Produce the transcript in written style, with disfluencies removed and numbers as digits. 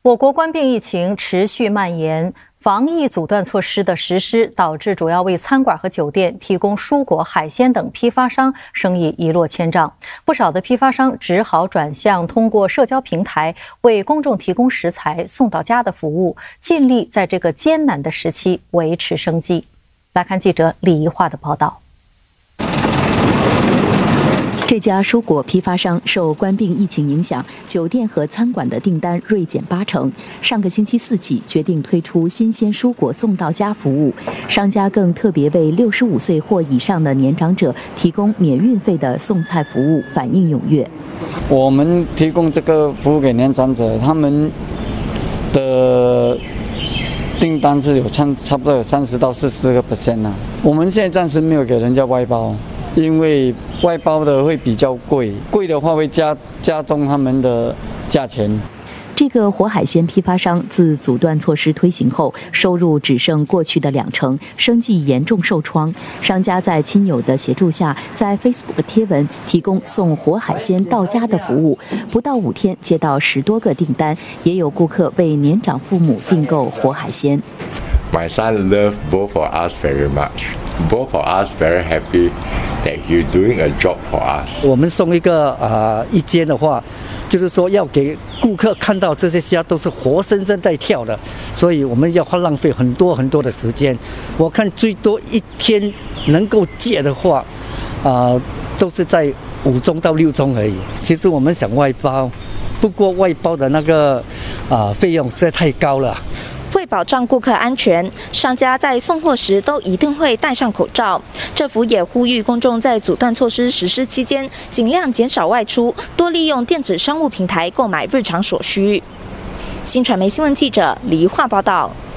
我国冠病疫情持续蔓延，防疫阻断措施的实施导致主要为餐馆和酒店提供蔬果、海鲜等批发商生意一落千丈，不少的批发商只好转向通过社交平台为公众提供食材送到家的服务，尽力在这个艰难的时期维持生计。来看记者李怡桦的报道。 这家蔬果批发商受冠病疫情影响，酒店和餐馆的订单锐减80%。上个星期四起，决定推出新鲜蔬果送到家服务。商家更特别为65岁或以上的年长者提供免运费的送菜服务，反应踊跃。 我们提供这个服务给年长者，他们的订单是差不多有30到40%呢。我们现在暂时没有给人家外包。因为外包的会比较贵，贵的话会加重他们的价钱。 这个活海鲜批发商自阻断措施推行后，收入只剩过去的20%，生计严重受创。商家在亲友的协助下，在 Facebook 贴文提供送活海鲜到家的服务，不到5天接到10多个订单，也有顾客为年长父母订购活海鲜。 My son loves both of us very much. Both of us very happy that you're doing a job for us. 我们送一间的话，就是说要给顾客看到这些虾都是活生生在跳的，所以我们要浪费很多的时间。我看最多一天能够借的话，都是在5宗到6宗而已。其实我们想外包，不过外包的那个费用实在太高了。 为保障顾客安全，商家在送货时都一定会戴上口罩。政府也呼吁公众在阻断措施实施期间，尽量减少外出，多利用电子商务平台购买日常所需。新传媒新闻记者李怡桦报道。